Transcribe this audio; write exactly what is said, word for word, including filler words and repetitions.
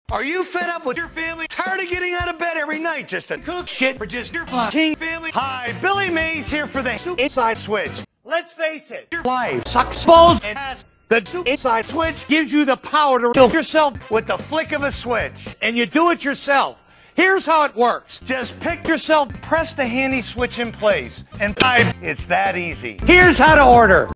Are you fed up with your family? Tired of getting out of bed every night just to cook shit for just your fucking family? Hi, Billy Mays here for the Inside Switch. Let's face it, your life sucks balls and ass. The Inside Switch gives you the power to kill yourself with the flick of a switch. And you do it yourself. Here's how it works. Just pick yourself, press the handy switch in place, and type. It's that easy. Here's how to order.